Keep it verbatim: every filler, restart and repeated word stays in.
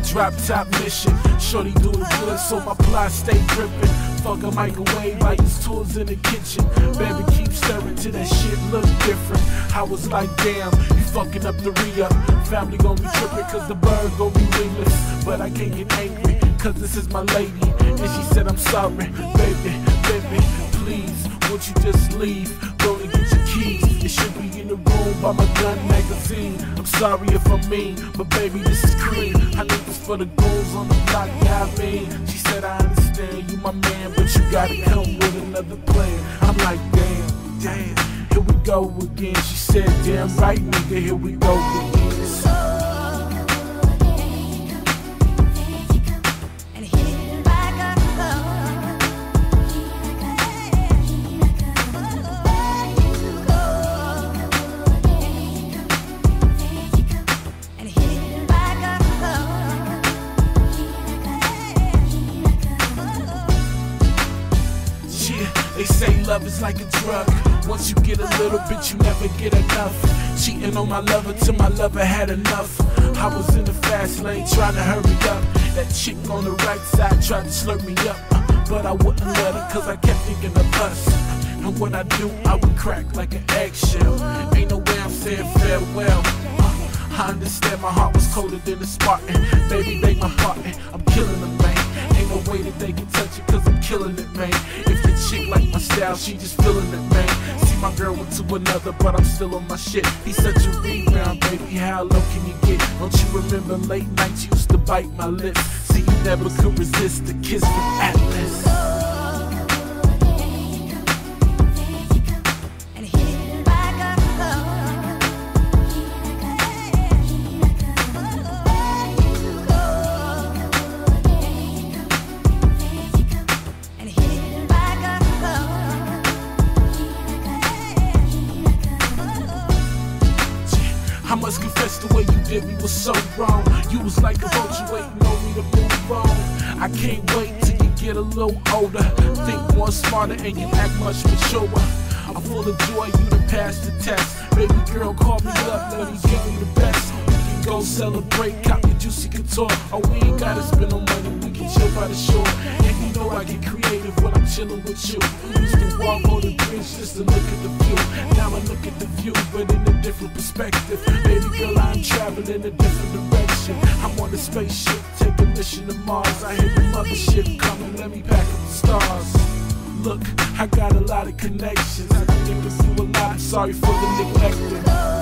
drop top mission. Shorty do it good, so my plot stay drippin'. Fuck a microwave, I use tools in the kitchen. Baby, keep stirring till that shit look different. I was like, damn, you fucking up the re-up. Family gon' be trippin' cause the bird gon' be wingless. But I can't get angry, cause this is my lady. And she said, I'm sorry, baby, baby, please, won't you just leave? Go and get your keys. It should be in the room by my gun magazine. I'm sorry if I'm mean, but baby, this is clean. I need this for the goals on the block, yeah, I mean. She said, I understand, you my man, but you gotta come with another plan. I'm like, damn, damn, here we go again. She said, damn right, nigga, here we go again. They say love is like a drug. Once you get a little bit, you never get enough. Cheating on my lover till my lover had enough. I was in the fast lane trying to hurry up. That chick on the right side tried to slurp me up, but I wouldn't let her cause I kept thinking of us. And when I do, I would crack like an eggshell. Ain't no way I'm saying farewell. I understand my heart was colder than a Spartan. Baby, beg my pardon, I'm killing them, man. Ain't no way that they can touch it cause I'm killing it, man. If the chick like my style, she just feeling it, man. See, my girl went to another, but I'm still on my shit. He's such a rebound, baby, how low can you get? Don't you remember late nights you used to bite my lips? See, you never could resist the kiss from Atlas. I must confess the way you did me was so wrong. You was like a vulture waiting on me to move on. I can't wait till you get a little older. Think more smarter and you act much maturer. I'm full of joy, you done passed the test. Baby girl, call me up, let me give you the best. We can go celebrate, cop your juicy couture. Oh, we ain't gotta spend no money, we can chill by the shore. And you know I get creative when I'm chilling with you. We used to walk on the bridge just to look at the view. Now I look at the view, but in a different perspective. Baby girl, I'm traveling in a different direction. I'm on a spaceship, take a mission to Mars. I hear the mothership coming, let me pack up the stars. Look, I got a lot of connections. I think of you a lot, I'm sorry for the neglecting.